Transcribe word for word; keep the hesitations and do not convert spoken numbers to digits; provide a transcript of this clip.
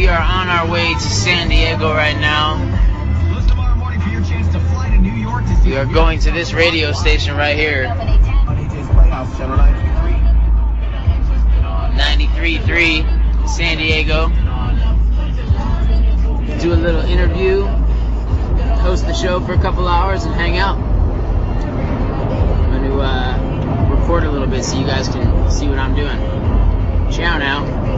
are on our way to San Diego right now. We are going to this radio station right here, ninety-three point three San Diego. Do a little interview, host the show for a couple hours, and hang out. I'm going to uh, record a little bit so you guys can see what I'm doing. Ciao now.